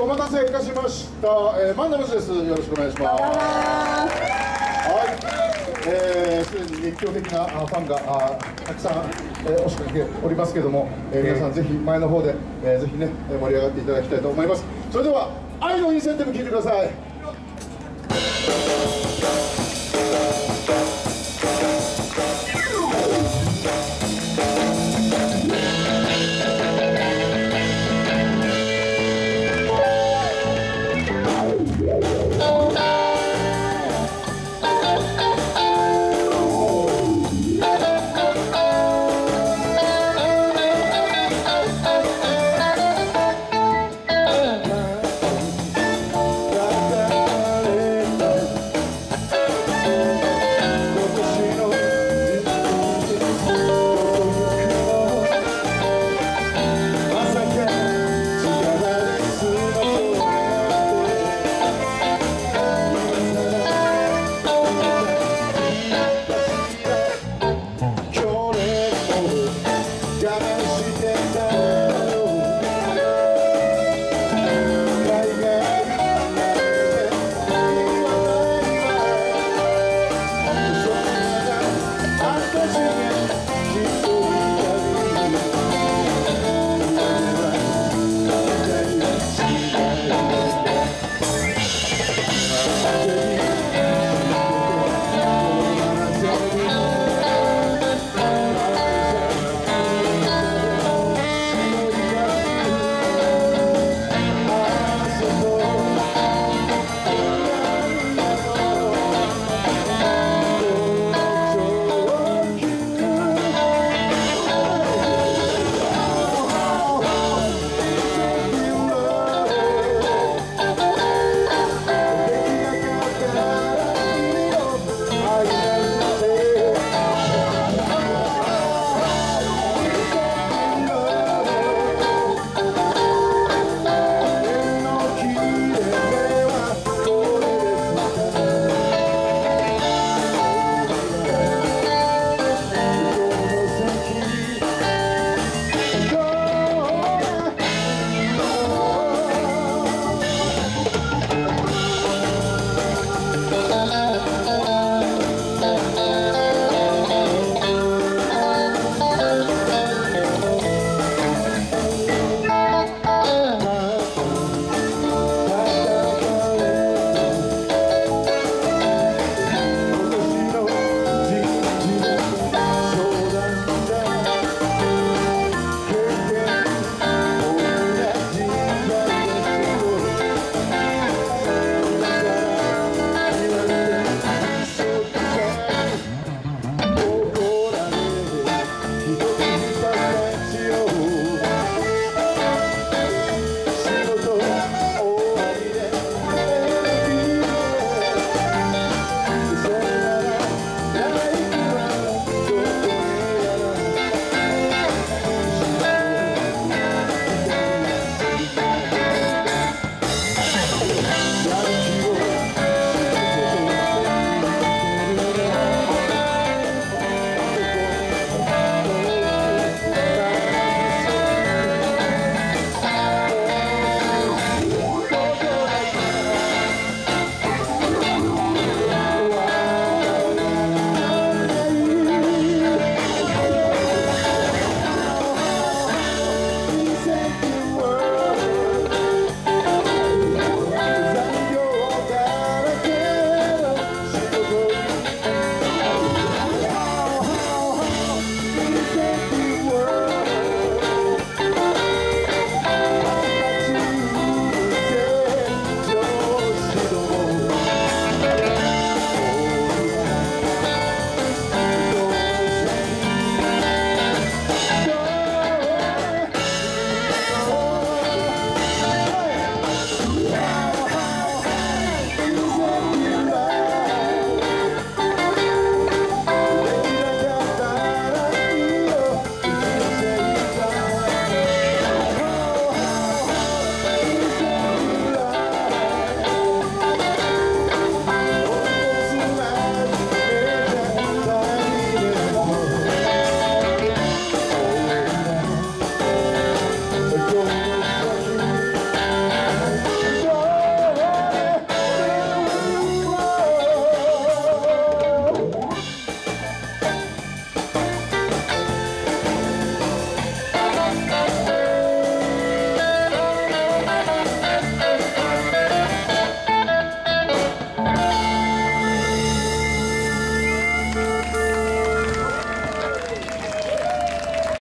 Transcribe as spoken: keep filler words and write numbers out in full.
お待たせいたしました、えー、マンダムスです。よろしくお願いします。はい、えー、すでに熱狂的なファンがあたくさん、えー、押しかけておりますけども、えー、皆さんぜひ前の方で、えー、ぜひね盛り上がっていただきたいと思います。それでは愛のインセンティブ聞いてください。